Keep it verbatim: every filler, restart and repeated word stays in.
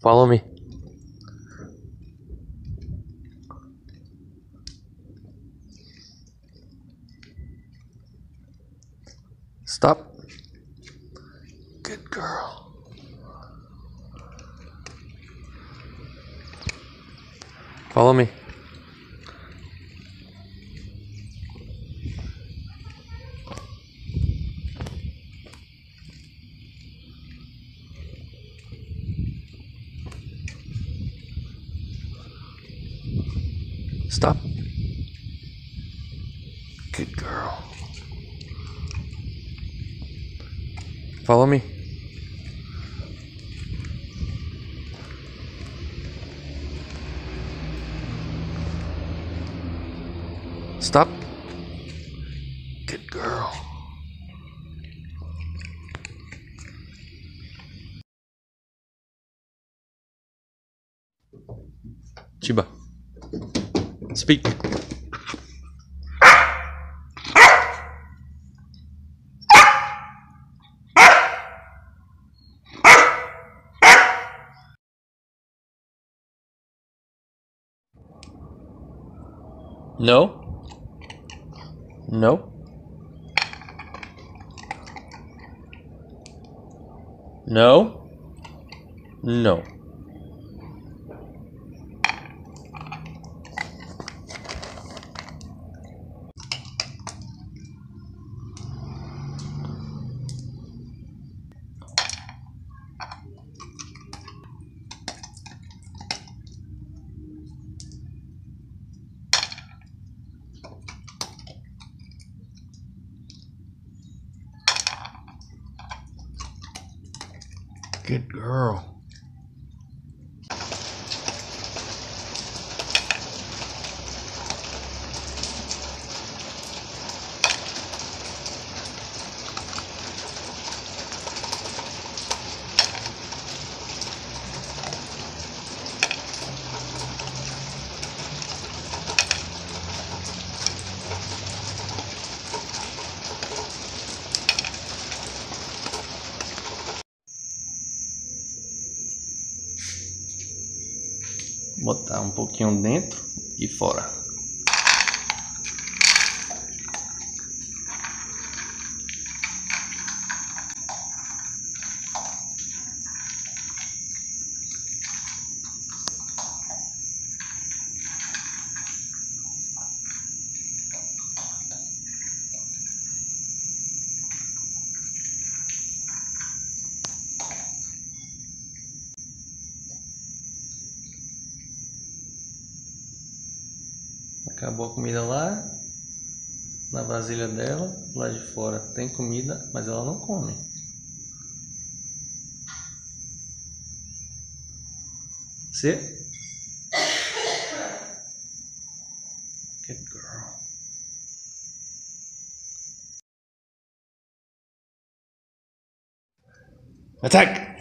Follow me. Stop. Good girl. Follow me. Stop. Good girl. Follow me. Stop. Good girl. Chiba. Speak. No. No. No. No. Good girl. Botar um pouquinho dentro e fora. Acabou a comida lá, na vasilha dela, lá de fora tem comida, mas ela não come. Sit. Good girl. Attack!